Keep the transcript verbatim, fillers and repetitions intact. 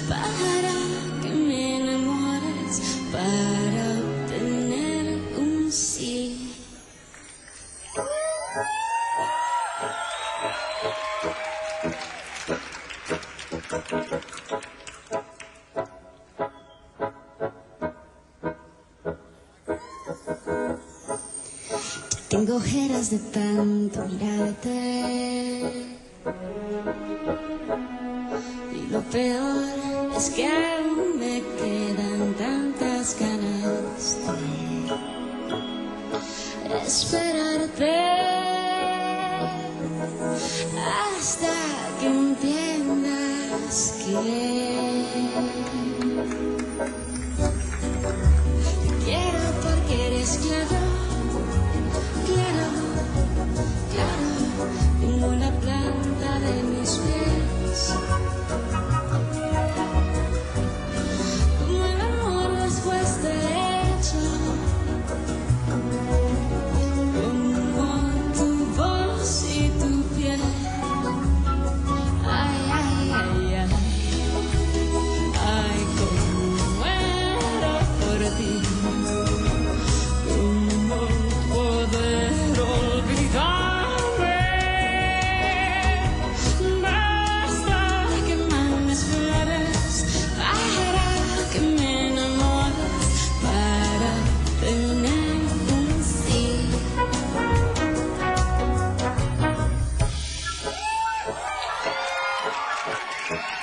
para que me enamores, para obtener un sí. Tengo ojeras de tanto mirarte, y lo peor es que aún me quedan tantas ganas de esperarte hasta que entiendas que te quiero porque eres claro. Claro, claro, como la planta de mis pies, como el amor después de hecho, como tu voz y tu piel. Ay, ay, ay, ay, ay, como muero por ti. Thank you.